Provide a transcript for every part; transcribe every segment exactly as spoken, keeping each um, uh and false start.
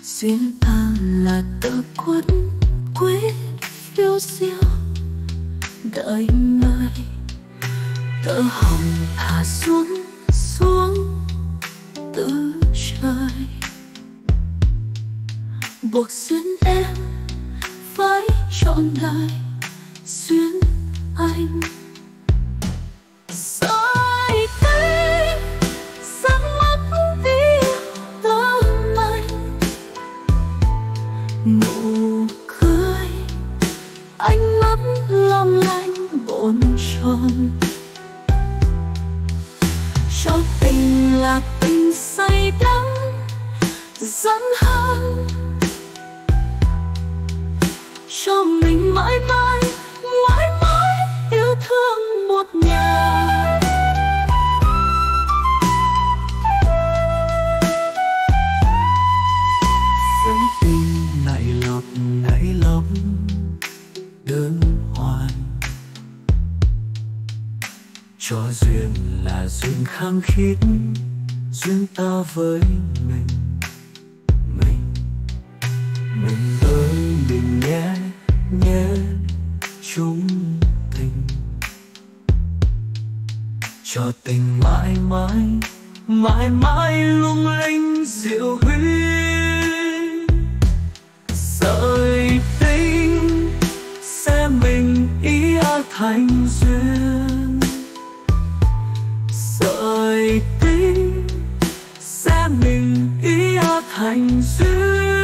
duyên ta là tờ quất quyết phiêu diêu đợi người, tơ hồng thả xuống xuống từ trời, buộc duyên em với trọn đời duyên anh. Sợi tơ sắc mắt yêu tơ manh, nụ cười ánh mắt long lanh bồn chồn, cho tình là tình say đắm dẫn hơn, cho mình mãi mãi mãi mãi yêu thương một nhà. Dẫn tình nảy lọc nảy lọc đơn hoàn, cho duyên là duyên khăng khít, duyên ta với mình. Mình mình ơi mình nhé nhé chung tình, cho tình mãi mãi mãi mãi lung linh diệu huy. Sợi tình sẽ mình ý thành duyên, sợi tình sẽ mình ý thành duyên.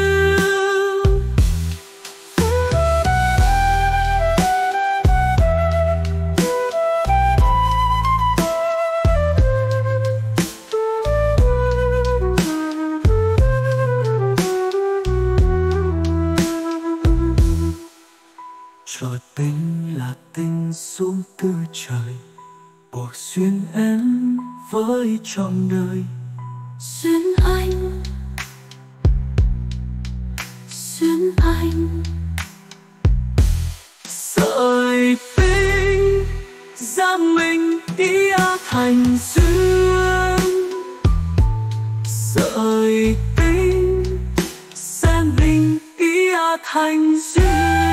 Cho tình là tình xuống từ trời, buộc duyên em với trọn đời duyên anh, duyên anh. Sợi tình ra mình ý thành duyên, sợi tình sẽ mình ý thành duyên.